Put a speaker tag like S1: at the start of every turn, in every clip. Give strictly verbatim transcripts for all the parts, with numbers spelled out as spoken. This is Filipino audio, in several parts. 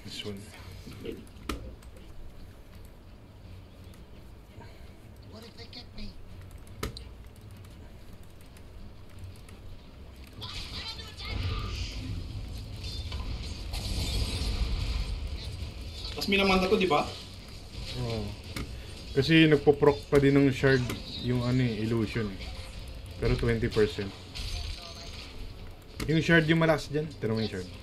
S1: This one.
S2: What if they get me?
S3: Tapos minamanta to, di ba?
S1: Oo. Kasi nagpo-proc pa din ng shard yung ano eh, illusion eh. Pero twenty percent. Yung shard yung malakas dyan. Tira mo yung shard.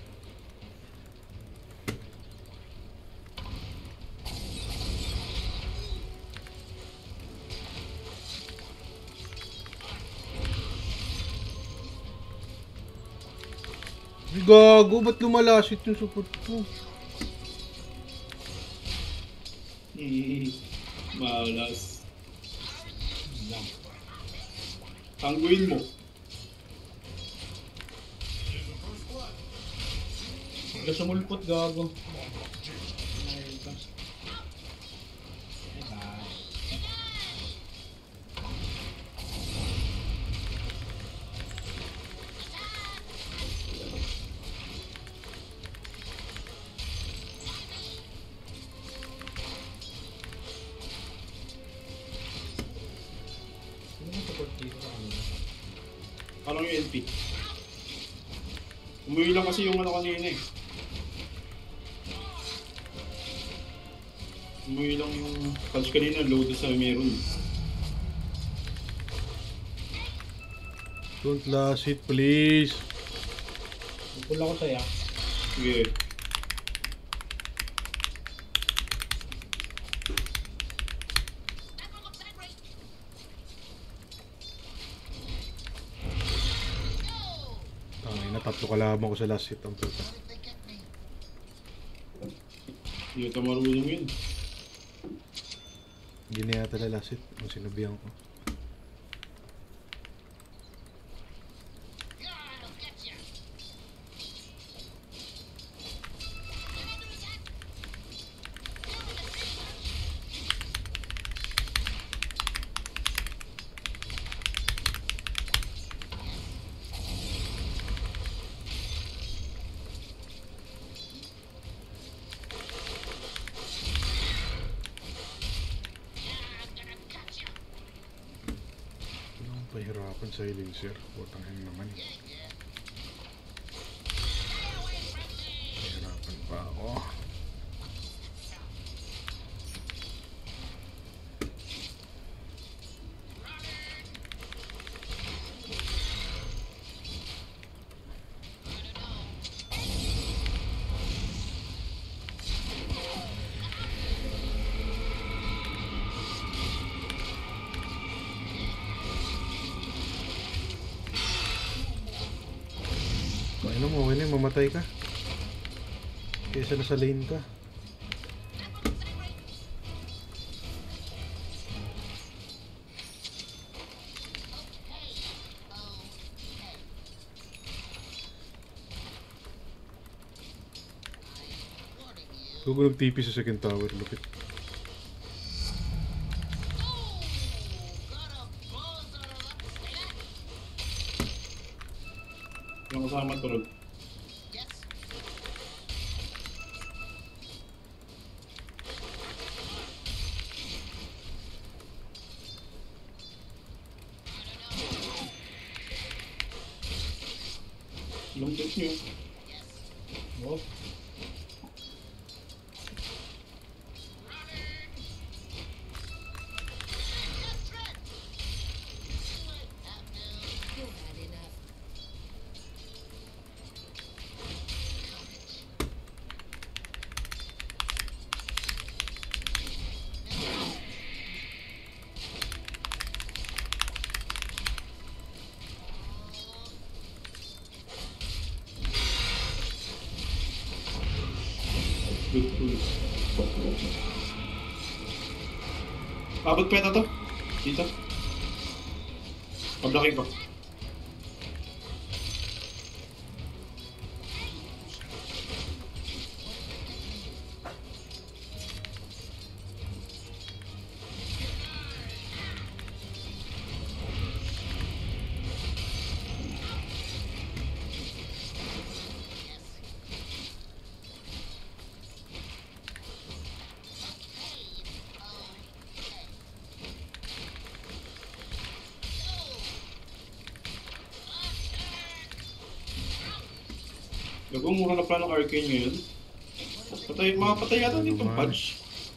S1: Gago, ba't lumalasit yung support ko?
S3: Malas. Tangguin mo. Huwag sumulpot, gago. Parang yung L P. Umuwi lang kasi yung ano kanina eh. Umuwi lang yung punch kanina, load sa meron.
S1: Don't last hit, please.
S4: Pula ko sa'yo.
S3: Sige.
S1: Tatlo kalaban ko sa last hit ang puta.
S3: Hindi ka marunong yun.
S1: Hindi na yata na last hit ang sinabihan ko. Pahirapan sa silencer. Butang yan naman. Pahirapan pa ako. Ano mo, okay na yung mamatay ka kaysa nasa lane ka. Gugo nag-T P sa second tower, lupit.
S3: Yung kasama tulog. Long touch nyo. Oh. Good tools. Abot pa ito to? Dito? Pablaking ko. Lagong mura na pala ng arcane ngayon. Patay, makapatay yata
S1: Ano
S3: dito
S1: naman?
S3: punch.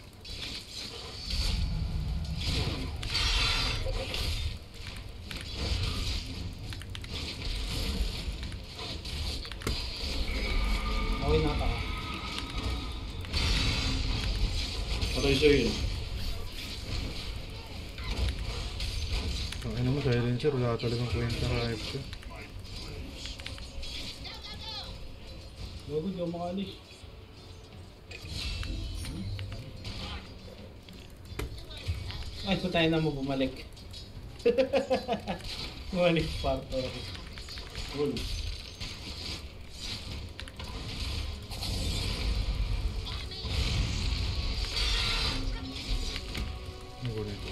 S4: Okay na ka.
S3: Patay siya yun.
S1: Ang ina mo, silencer, wala talagang kwenta ka F K.
S4: Logo, di ako makalis. Ay, so tayo na mo bumalik. Bumalik pa. Sorry.
S3: Cool.
S1: Ano ko rin ito?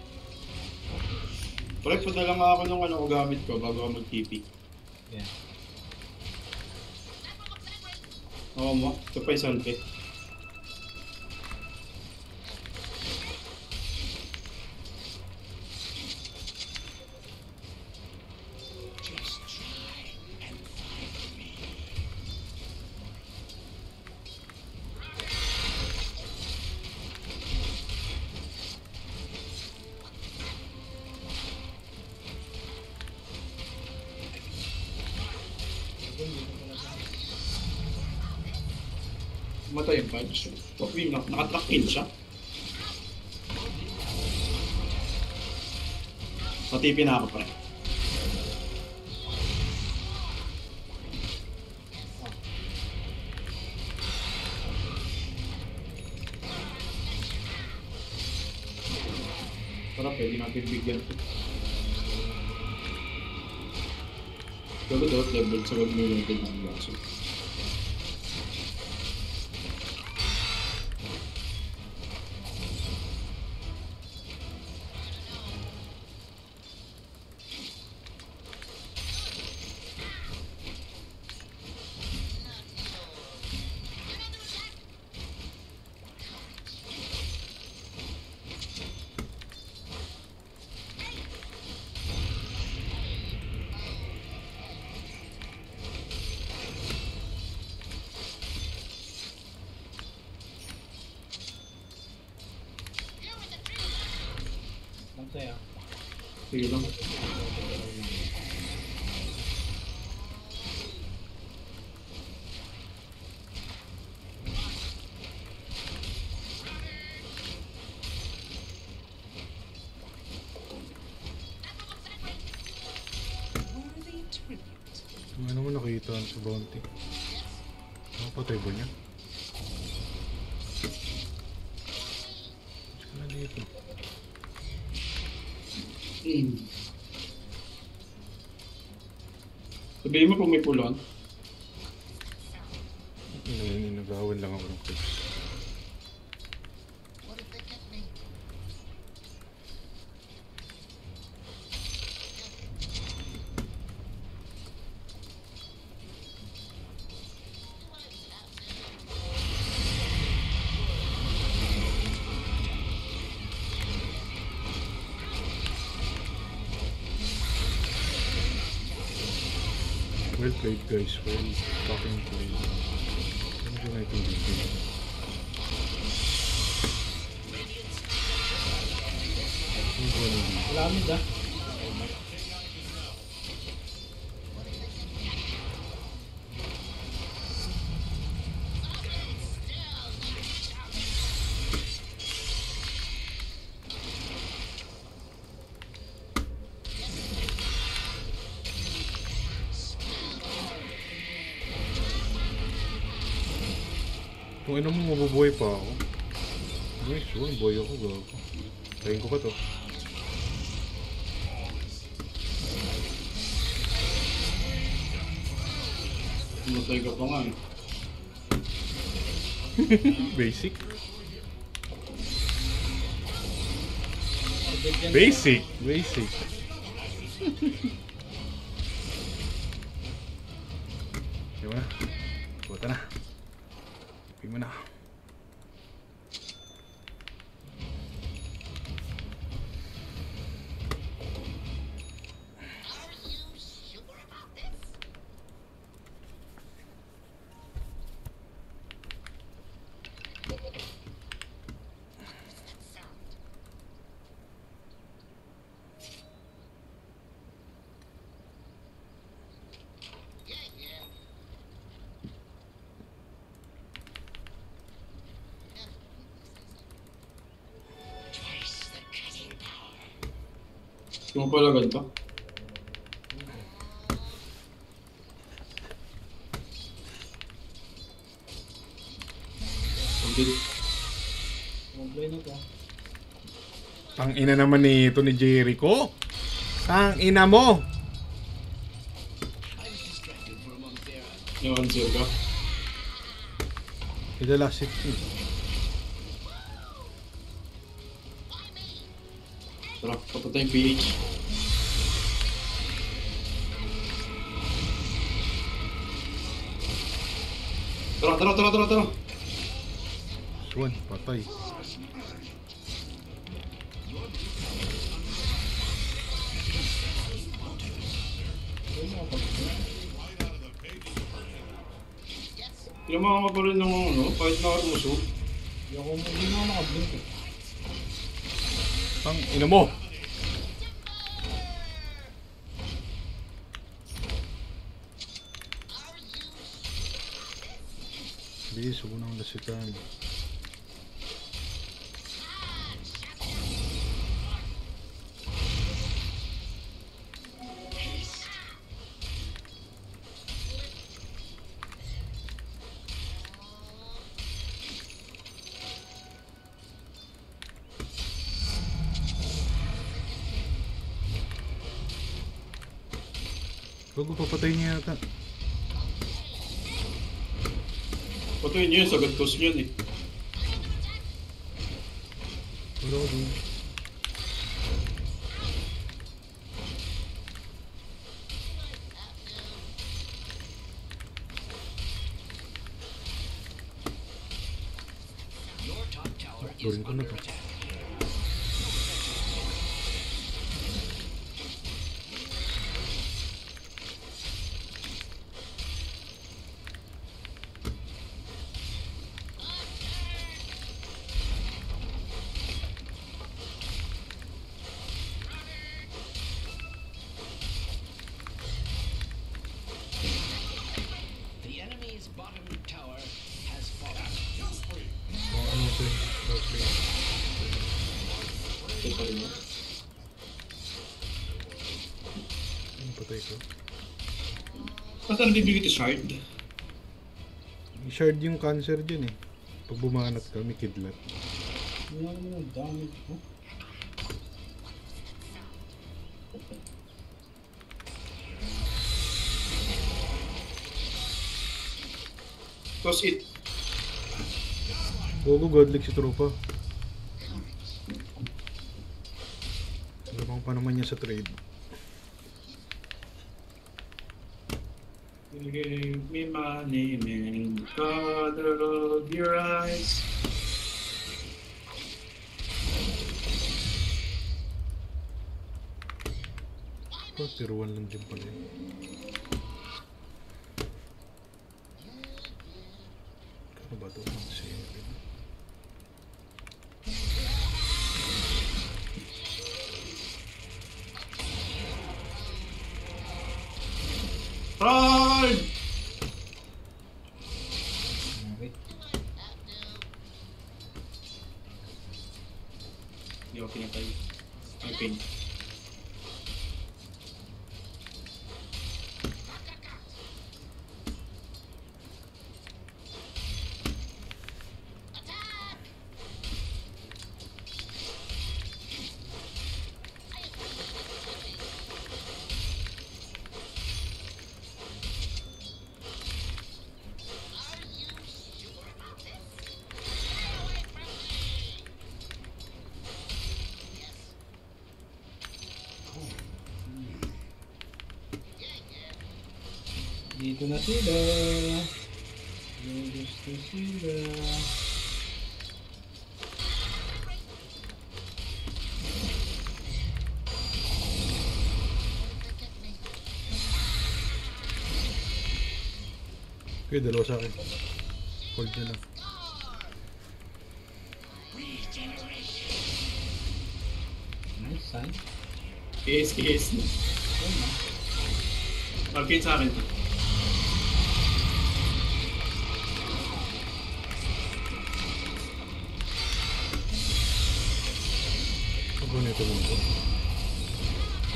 S3: Pre, padala nga ako nung ano ko gamit ko bago ako mag-T P.
S4: Yeah.
S3: Oo mo, ito pa yung salve. Matay yung punch. Top win, nak nakatrack kill siya. Matipin na ako pre. Tara, pwede natin bigyan ito. Gago daw level sa wag mo yung ng baso.
S4: Ang saya.
S3: Sige lang.
S1: Ano mo nakita sa bounty? Nakapatay ba niya? Saan na dito?
S3: Hmm. Sabihin mo kung may pulon.
S1: Ano yun, nag-awan lang ako ng clips.
S2: What if they get me?
S1: Well played guys, well fucking played. Ano yung natin dito? Ano ba ano dito?
S4: Wala kami da.
S1: Kung ano mo, mabubuhay pa ako. Nice, oh, boy ako, gago. Tayin ko pa to.
S3: Matay ka pa nga eh.
S1: Basic.
S4: Bigyan
S1: Basic! Basic. Diba na? Puta na. Ping mo na.
S2: Are you sure about this?
S3: Yung pala ganito. Okay.
S4: Mablay na to.
S1: Tang ina naman ni ito ni Jericho. Tang ina mo.
S3: Yung answer ka.
S1: Idala si
S3: Tara, papatay yung P H. Tara, tara, tara, tara, tara.
S1: Swan, patay.
S3: Pinamama pa rin ng ano, kahit nakaruso.
S4: Hindi ako hindi na ako nakablink eh.
S1: Tang ina mo. Bilis, huwag nang lasitan. Huwag papatay niya yata.
S3: Patuloy niyo yun, sagad toss niyo yun eh.
S1: Wala ko dun. Turin ko na to.
S2: The enemy's bottom tower has fallen.
S1: Oh, ano ito eh. Okay.
S3: Ito pa rin yun.
S1: Ano patay ko?
S3: Ba't ano bibigay ito shard?
S1: I-shard yung cancer dyan eh. Pag bumanat ka, may kidlat.
S4: Hindi na naman ang damage ko.
S3: Toss it.
S1: Gogo, godlik si tropa. Labang pa naman niya sa trade.
S3: Give me my name and the color of your eyes.
S1: Oh, tiruan lang dyan pala eh. Ano ba ito?
S3: Run!
S4: Okay.
S3: Hindi ako pinatay. Ay, pain.
S4: Dito na sila. Dito na sila.
S1: Okay, dalawa sa akin. Hold nyo lang.
S4: Nice, son.
S3: Kiss, kiss.
S4: Ayun na.
S3: Pag-pin sa akin to.
S1: Pag nito mo ito.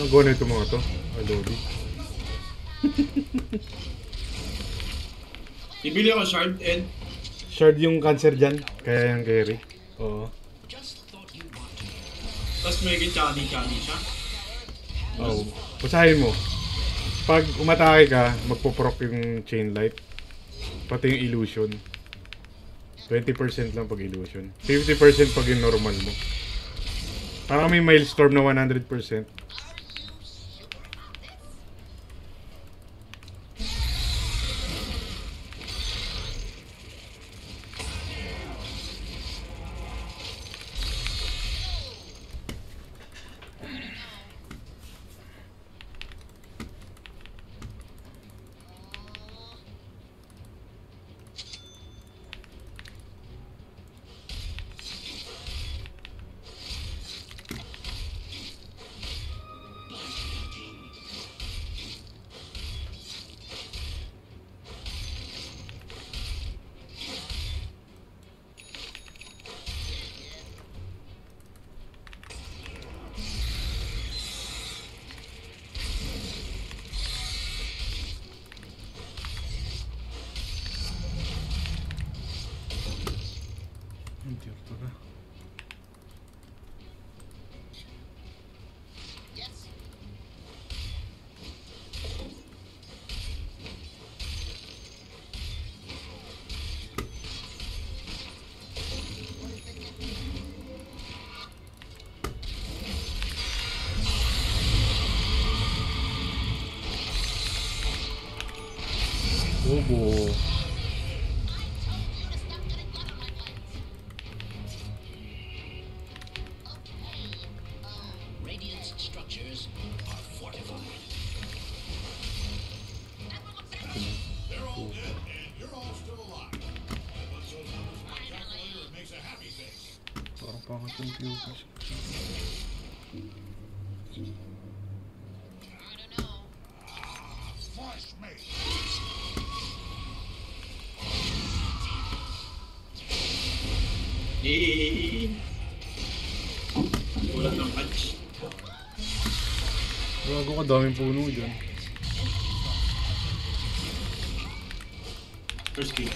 S1: Nakagawa na itong mga to. Ah, Lodi.
S3: Ibili ako shard and
S1: Shard yung cancer dyan. Kaya yung carry. Oo.
S2: Just thought you wanted.
S3: tapos may chani-chani siya.
S1: Oh. Basahin mo. Pag umatake ka, magpo-proc yung chain light. Pati yung illusion. twenty percent lang pag illusion. fifty percent pag yung normal mo. Parang may Milestorm na one hundred percent. Bobo.
S2: Radiant's structures are fortified.
S5: They're all dead, and you're all still alive. That one shows up as my calculator and makes a happy face.
S1: Parang pangat yung computer.
S5: Fresh mate.
S3: Eh. Ulat ng patch.
S1: Gago ka, daming puno dyan.
S3: First kill.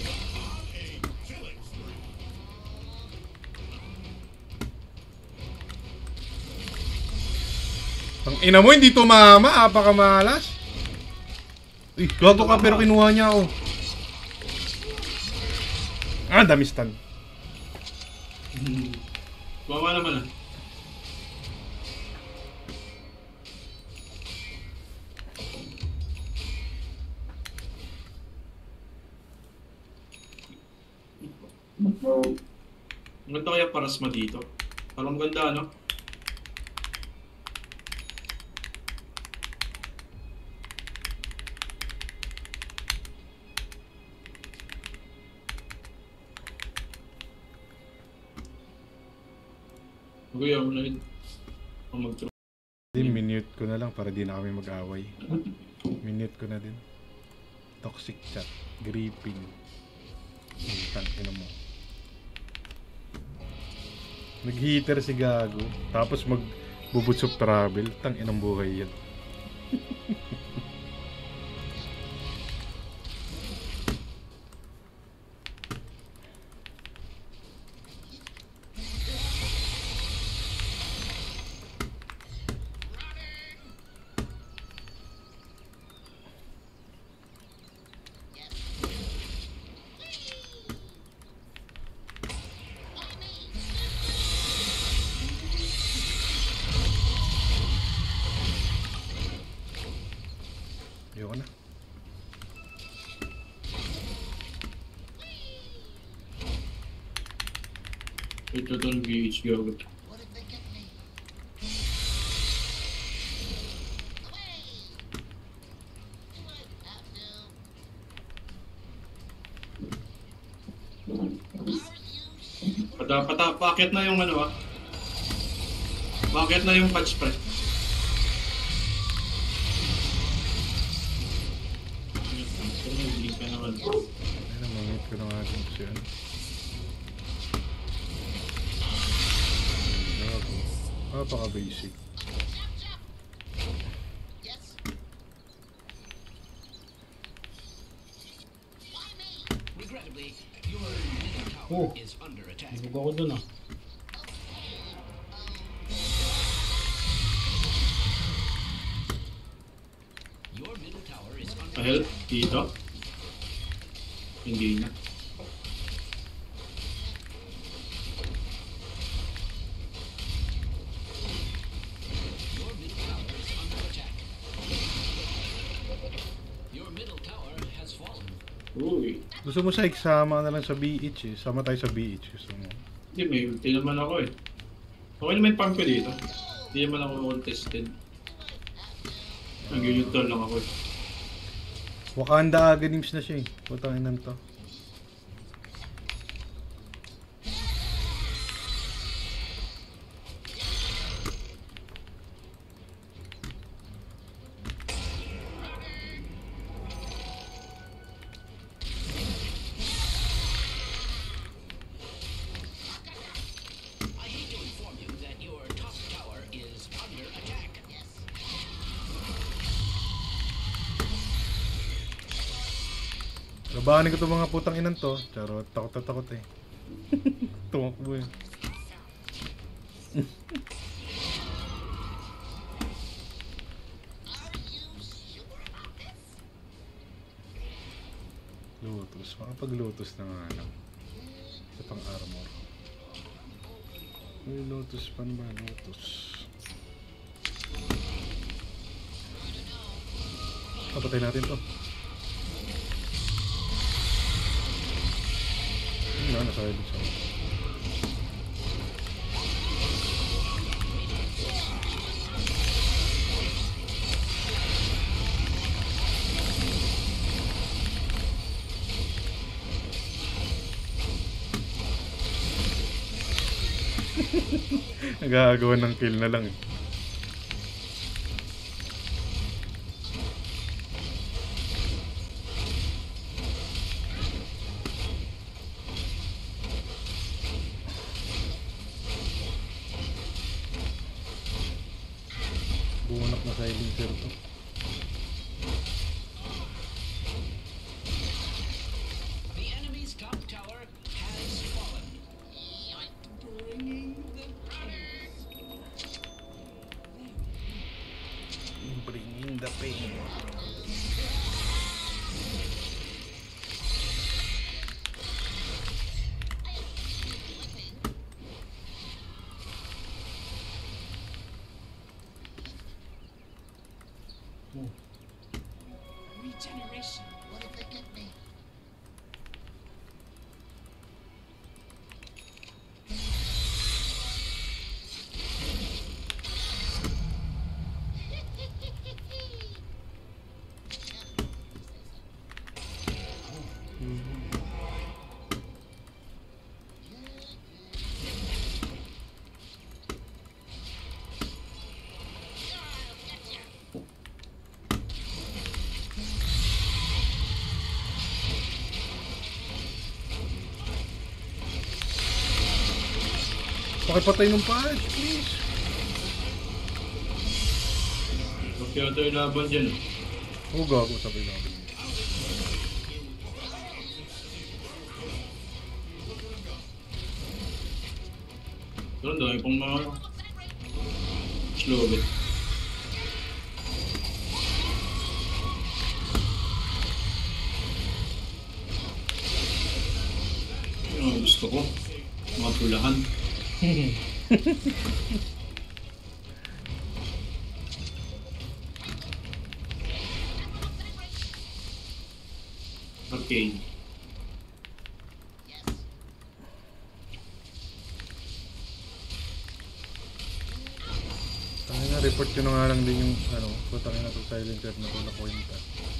S1: Ang ina mo, hindi tumama. Apakamalas. Uy, gago ka pero kinuha niya ako. Ah, dami stun.
S3: Bawa naman ah. Maganda kaya parasma dito. Parang ganda, no? Kuya, mo na rin. Ang mag-try.
S1: Di, minute ko na lang para di na kami mag-away. Minute ko na din. Toxic chat. Gripping. Tang ina mo. Nag-heater si Gago. Tapos mag-buboots of travel. Tang inang buhay yan. Ayoko na.
S3: Ito doon V H Gago. Pata, pata, packet na yung ano ah. Packet na yung patch pre.
S1: Ay, namamit ko na nga din siya. Gago. Napaka-basic.
S4: Oh,
S2: is under attack.
S4: nabug ako dun ah.
S2: Your middle tower is under
S3: Pa-help
S2: attack.
S3: dito. Hindi na.
S2: Your middle tower is under attack. Your middle tower has fallen.
S3: Uy.
S1: Gusto mo sa sama na lang sa B H eh. Sama tayo sa B H. Gusto mo.
S3: Hindi, may ulti naman ako eh. Okay naman yung pump ko dito. Hindi naman ako contested. Nag-neutral lang ako eh.
S1: Wakanda Aghanim na siya eh. Putang inan to.
S2: I hate to inform you that your top tower is under attack.
S1: Labanin ko itong mga putang inan to. Charot, takot na takot eh. Tumakbo eh. Lotus, makapag-lotus na nga lang. Sa pang armor. May lotus pan ba? Lotus. Papatay natin to. Ano, nasa silence ako. Nagagawa ng kill na lang eh. Bumanak na silencer to.
S2: The enemy's top tower has fallen. Bringing the
S1: Bringing the pain.
S2: regeneration.
S6: What if they get me?
S1: Pakipatay ng patch, please.
S3: Okay, ito yung laban dyan eh.
S1: Oo, gago sa kailangan.
S3: Pero ang dami pang mga slow bit. Yung mga gusto ko, mga tulahan. Arcane.
S1: Tangin na, report ko na nga lang din yung ano, putangin na to silencer na to na kwenta.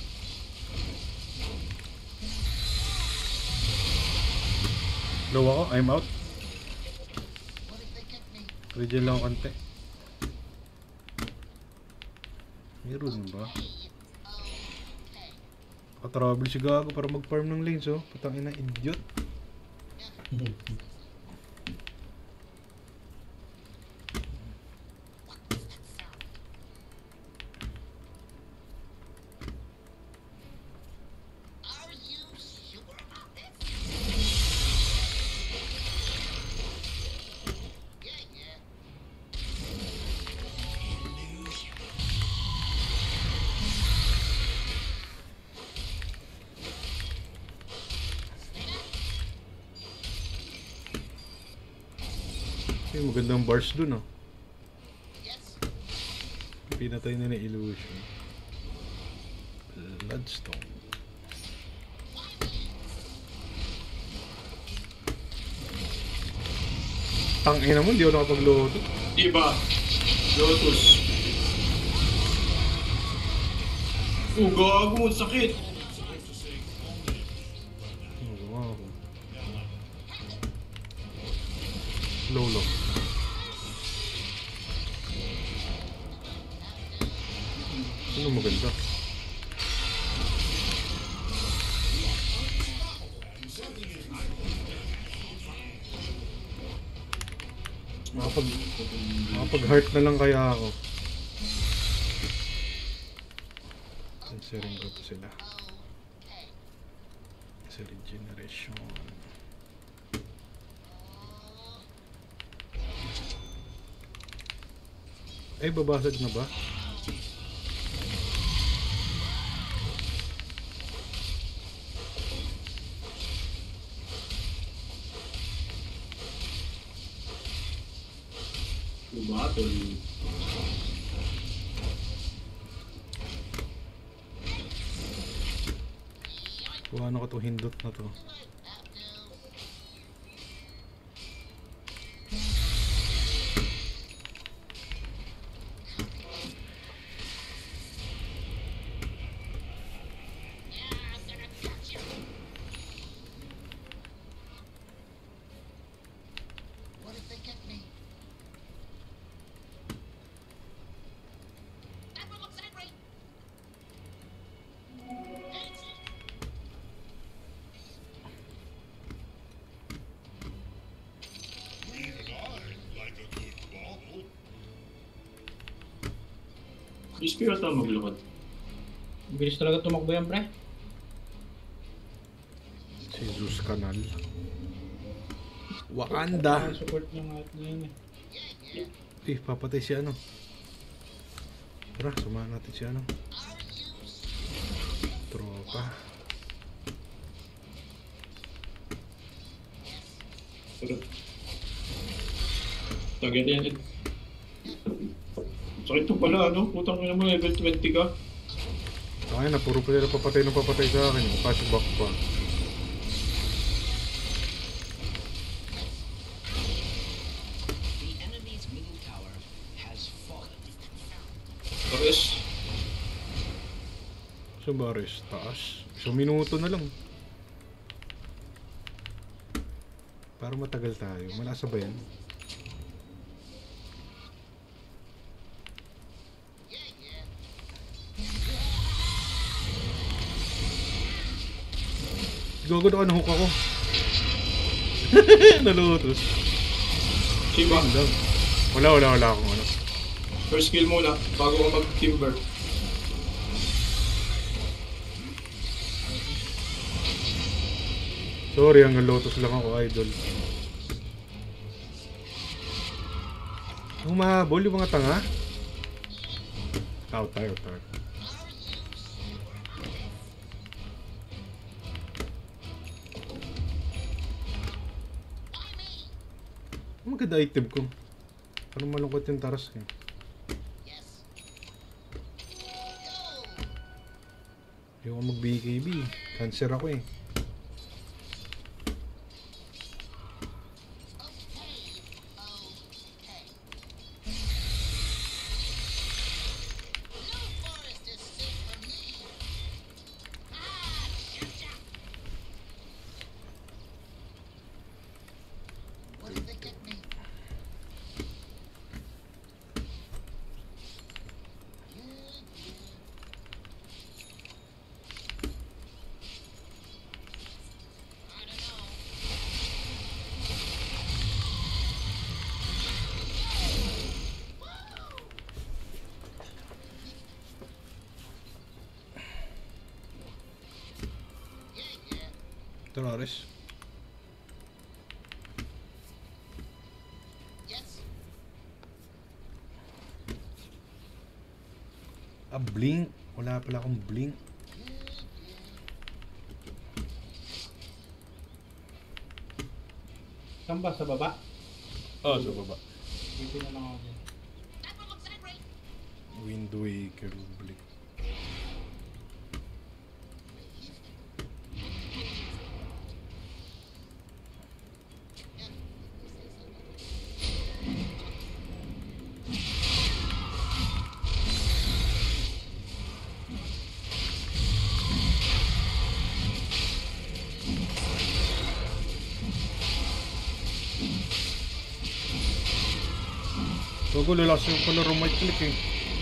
S1: Low ako, I'm out.
S6: What if they get me?
S1: Regen lang ako konti. Meron ba? Naka-travel si Gago para mag-farm ng lanes oh. Putangin na, idiot.
S6: Are you sure about this?
S1: Ay, magandang bars dun ah.
S6: Yes.
S1: Pinatay na na illusion. Bloodstone. Tangina mo, hindi ako nakapagluto.
S3: Diba? Lotus. Oh, gago. Sakit.
S1: Ano gawa ako? Lolo. Ano maganda? Makapag, makapag heart na lang kaya ako. Considering ko pa sila. Sa regeneration. Ay, babasag na ba?
S3: Battle.
S1: Kuha na ko itong hindot na to.
S6: What if they get me? That one looks angry.
S5: Even I like a good bobble.
S3: Crispy ata maglakad.
S4: Bilis talaga tumakbo yan, pre.
S1: Si Zeus Canal. Wakanda!
S4: Ang support niya nga at ngayon eh.
S1: Eh, papatay si ano. Tara, sumahan natin si ano. Tropa.
S3: Tara. Tagay na yan. eh. Sakit to pala, ano? Putang ina mo, level twenty ka.
S1: Kaya na, puro pa nila papatay ng papatay sa akin. Pasok back pa.
S2: The enemy's middle tower has fallen.
S3: Tapos,
S1: Sa baris, taas. Isang minuto na lang. Para matagal tayo. Malasa ba yan? Gago na ka na-hook ako. Nalutos.
S3: Shiba,
S1: Yun lang. Wala, wala, wala akong ano.
S3: first kill muna bago ka mag-timber.
S1: Sorry, hanggang lotus lang ako, idol. Humabol yung mga tanga. Out tayo, out tayo. Ang maganda item ko. Parang malungkot yung taras niya.
S6: Yes.
S1: Ayoko mag-B K B. Cancer ako eh.
S6: Forest is safe for me. Ah, gotcha. What if they get me? I don't know.
S1: Dolores.
S6: Yes.
S1: Ah, blink. Wala pala akong blink.
S4: Saan ba? Sa baba?
S1: Oh, sa baba.
S4: Dito na lang ako dyan.
S6: That one looks angry.
S1: Wind Waker. Blink. Bago lalakas yung palaro mic click eh.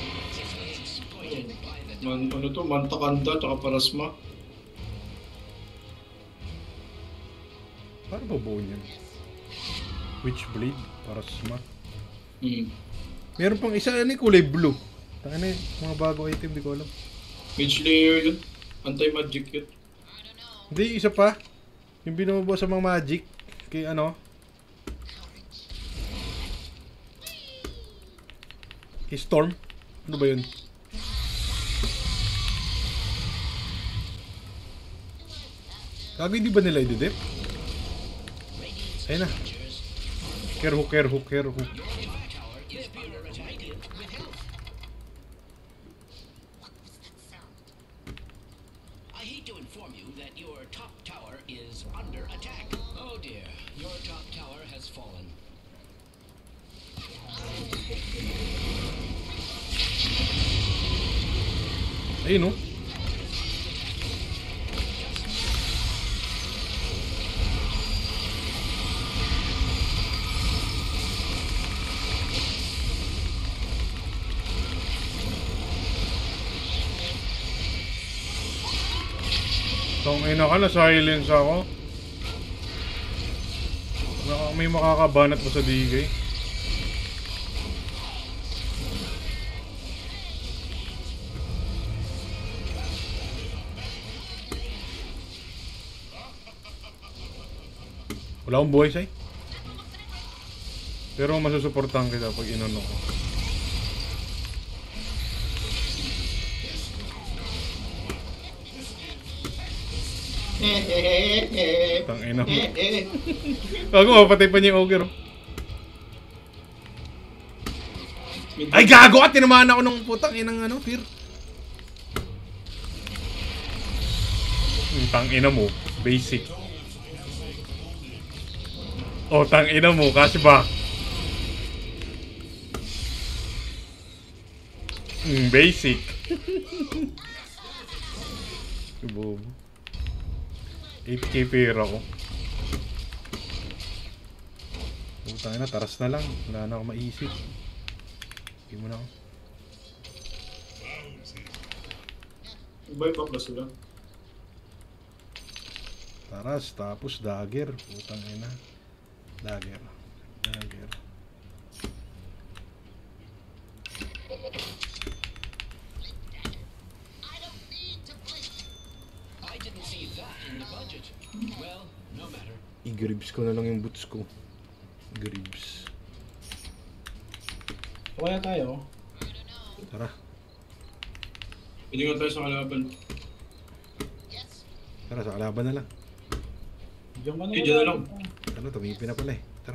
S3: Man, ano to? Mantakanda, tsaka Parasma.
S1: Paano ba buo niyan? Witchblade, Parasma.
S3: Hmm.
S1: Meron pang isa, ano yung kulay blue. Tanga na yun, mga bago item, di ko alam.
S3: Mage layer yun. Anti-magic yun.
S1: Hindi, isa pa. Yung binubuo sa mga magic. Kay ano? Kay Storm. Ano ba yun? Gago, hindi ba nila i-dip? Ayun na. Care hook, care hook, care hook.
S2: Is under attack with health. I hate to inform you that your top tower is under attack. Oh dear, your top tower has fallen.
S1: Ayun oh. Tangina ka na, silence ako. Naka, may makakabanat pa sa D K. Wala akong buhay, Sai. Pero masusuportahan kita pag inano ko. Tangina mo. Bago mapatay pa niya yung ogre. oh. Ay gago at tinamaan ako ng putang inang ano, fear. Tangina mo, basic. Oh, tangina mo, kasi ba? Hmm, basic. Bobo. eight K pera ko. Putang ina, taras na lang. Wala na ako maisip. Hindi mo na ako.
S3: Buy back na sila.
S1: Taras, tapos dagger. Putang ina. Dagger. Dagger.
S6: I don't need to blink.
S2: I didn't see that in the budget. Well, no matter.
S1: I-gribs ko na lang yung boots ko. Gribs.
S4: Kaya tayo.
S1: Tara.
S3: Pwede nga tayo sa kalaban.
S6: Yes.
S1: Tara, sa kalaban na lang.
S4: Diyan ka na
S3: Eh, dyan na lang.
S1: Ano, tumipin na pala eh. Tara.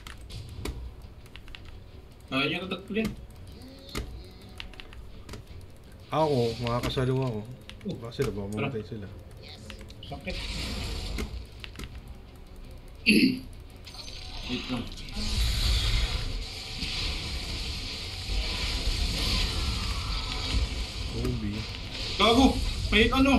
S3: Kaya nyo na tatlo yan.
S1: Ako, makakasalo ako. Baka sila, baka mamatay sila.
S4: Sakit.
S3: Wait lang.
S1: Kobe.
S3: Gago! May ano?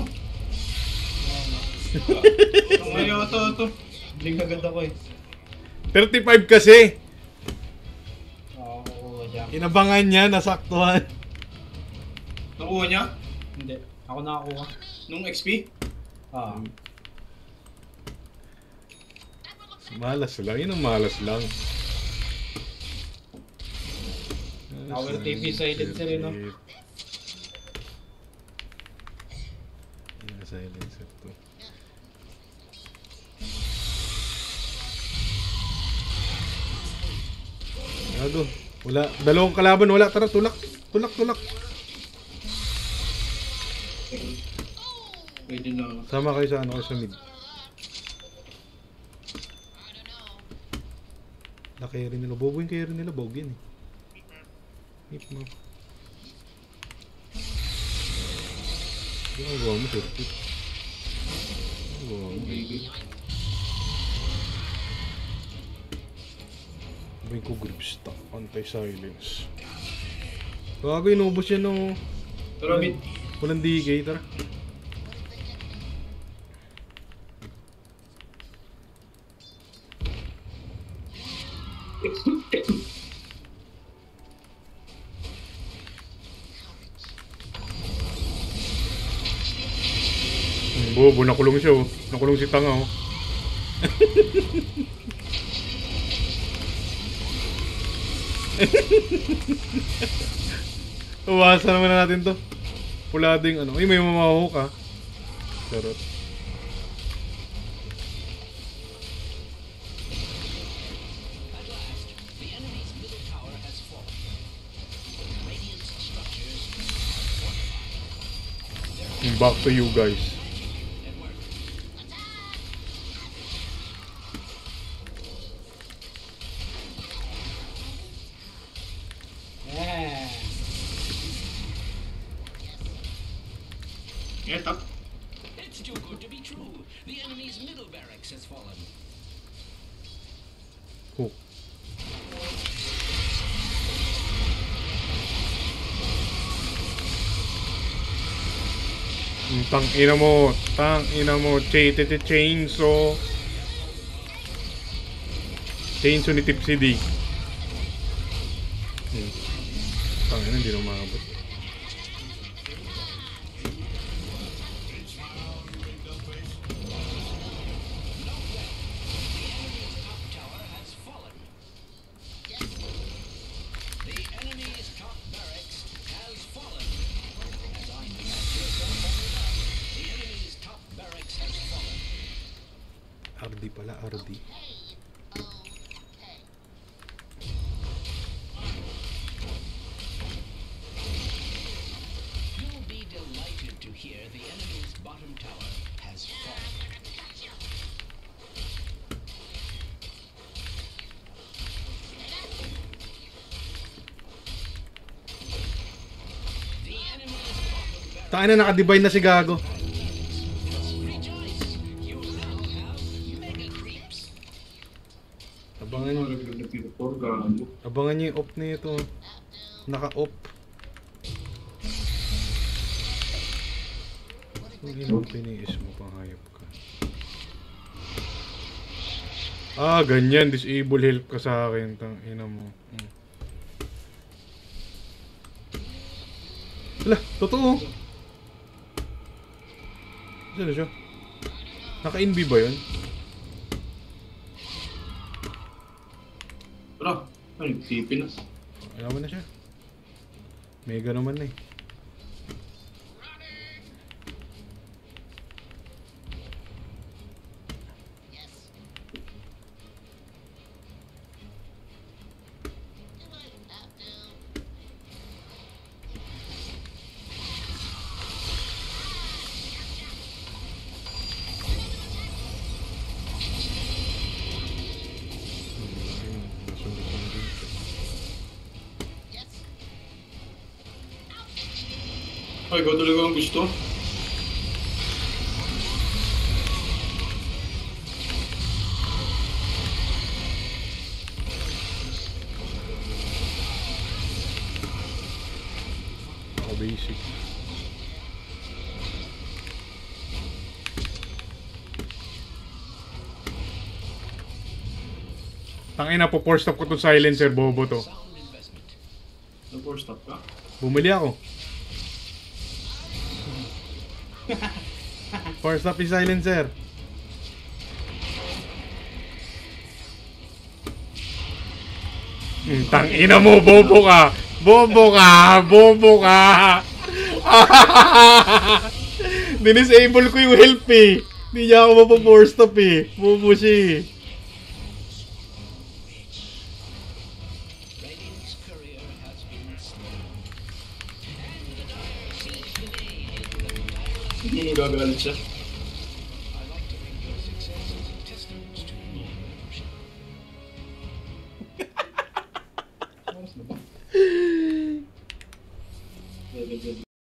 S3: Ang ayaw ito, ito.
S4: Blink agad ako eh.
S1: thirty-five kasi!
S4: Oo, kukuha siya.
S1: Inabangan niya, nasaktuhan.
S3: Nakuha niya?
S4: Hindi. Ako nakakuha.
S3: Nung X P?
S4: Ah.
S1: Malas lang, yun ang malas lang.
S4: Tower T V silencer eh, no?
S1: Yung silencer to. Gago. Wala. Dalawang kalaban, wala. Tara, tulak. Tulak, tulak.
S3: Pwede na.
S1: Sama kayo sa ano, kayo sa mid. Na-carry nila. Bobo yung carry nila. Bog yun eh. Hip mo. Ano ang gawa mo, circuit? Ano ang gawa mo? Abay ko grip stock. Anti-silence. Bago inubos yan ng...
S3: Pero mid.
S1: Walang D K. Tara. Hmm, bobo, nakulong siya oh. Nakulong si Tanga oh. Uwasa naman na natin to. Pulado yung ano. Ay, may mamahok ha. Charot.
S2: At last, the enemy's middle tower has fallen. Radiant's structures fortified.
S1: Back to you guys.
S2: It worked.
S4: Yeah.
S3: Eto.
S2: It's too good to be true. The enemy's middle barracks has fallen.
S1: Hook. Mm, Tang ina mo, tang ina mo, ch ch ch chainsaw. Chainsaw ni Tipsy D. Hmm. Tang ina, hindi na umabot.
S2: Tower has fallen. The enemy's top barracks has fallen. As I do not hear from the enemy's top barracks has fallen.
S1: R D pala, R D.
S2: You'll be delighted to hear the enemy's bottom tower has fallen. The enemy's bottom barracks.
S1: Tangina, naka-divine na si Gago.
S2: Rejoice! You now have mega creeps.
S1: Abangan
S3: Ano
S1: nyo,
S3: naglag na P four? Gago.
S1: abangan nyo yung off na ito. Naka-off. Kung ino piniis mo, panghayop ka. Ah, ganyan. Disable help ka sa akin. Tang ina mo. Hmm. Wala, totoo. Saan siya? Naka-N B ba yun?
S3: Tara. Ay, tipin na.
S1: Ayaw na siya. Mega naman na eh.
S6: Yes. Do I have to? Yes.
S3: Ay, ikaw talaga ang gusto.
S1: Ako basic. Tangina po, force stop ko tong silencer, bobo to.
S2: Sound investment.
S3: Na-four stop ka.
S1: Bumili ako. Force stop yung silencer. Hmm, tangina mo, bobo ka. Bobo ka, bobo ka. Dinisable ko yung help eh. Hindi niya ako mapo-force stop eh. Bobo siya eh.
S2: Radiant's courier has been slain. And the dire sees the day in the tireless.
S3: Hindi gagalit siya.
S2: I like to think your success is a testament to your leadership.
S3: Good, good, good.